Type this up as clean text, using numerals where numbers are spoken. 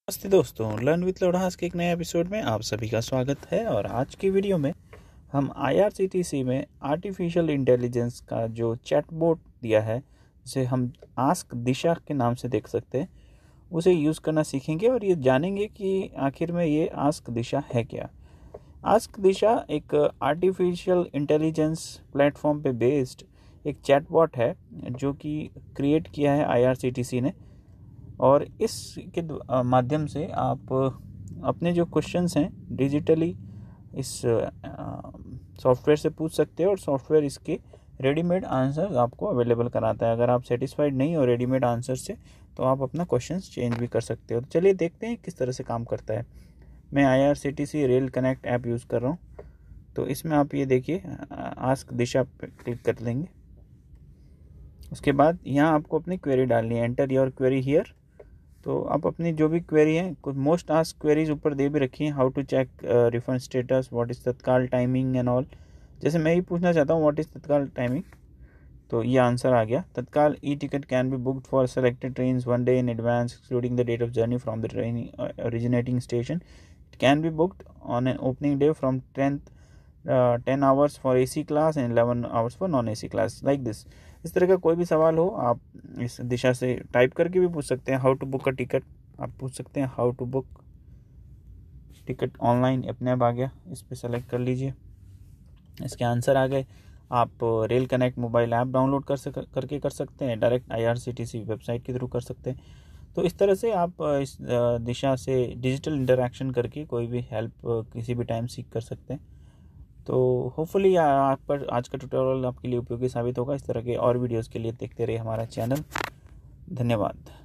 नमस्ते दोस्तों, learn with लोढ़ास के एक नए एपिसोड में आप सभी का स्वागत है। और आज की वीडियो में हम IRCTC में आर्टिफिशियल इंटेलिजेंस का जो चैटबॉट दिया है, जिसे हम आस्क दिशा के नाम से देख सकते हैं, उसे यूज़ करना सीखेंगे और ये जानेंगे कि आखिर में ये आस्क दिशा है क्या। आस्क दिशा एक आर्टिफिशियल इंटेलिजेंस प्लेटफॉर्म पे बेस्ड एक चैटबॉट है जो कि क्रिएट किया है IRCTC ने। और इसके माध्यम से आप अपने जो क्वेश्चंस हैं डिजिटली इस सॉफ्टवेयर से पूछ सकते हैं और सॉफ्टवेयर इसके रेडीमेड आंसर आपको अवेलेबल कराता है। अगर आप सेटिस्फाइड नहीं हो रेडीमेड आंसर से तो आप अपना क्वेश्चंस चेंज भी कर सकते हो। तो चलिए देखते हैं किस तरह से काम करता है। मैं IRCTC rail connect app use कर रहा हूँ। तो इसमें आप ये देखिए आस्क दिशा पे क्लिक कर लेंगे। उसके बाद यहाँ आपको अपनी क्वेरी डालनी है, एंटर योर क्वेरी हियर। तो आप अपनी जो भी क्वेरी है, कुछ मोस्ट आस्क क्वेरीज ऊपर दे भी रखी हैं, how to check refund status, what is Tatkal timing and all. जैसे मैं ही पूछना चाहता हूँ व्हाट इज़ तत्काल टाइमिंग, तो ये आंसर आ गया। Tatkal e ticket can be booked for selected train 1 day in advance excluding the date of journey from the train originating station. It can be booked on an opening day from 10 hours for AC class and 11 hours for non AC class, like this. इस तरह का कोई भी सवाल हो आप इस दिशा से टाइप करके भी पूछ सकते हैं। How to book a ticket आप पूछ सकते हैं, how to book ticket online, अपने आप आ गया, इस पर सेलेक्ट कर लीजिए, इसके आंसर आ गए। आप rail connect mobile app download करके कर सकते हैं, डायरेक्ट IRCTC वेबसाइट के थ्रू कर सकते हैं। तो इस तरह से आप इस दिशा से डिजिटल इंटरेक्शन करके कोई भी हेल्प किसी भी टाइम सीख कर सकते हैं। तो होपफुली आप पर आज का ट्यूटोरियल आपके लिए उपयोगी साबित होगा। इस तरह के और वीडियोस के लिए देखते रहिए हमारा चैनल। धन्यवाद।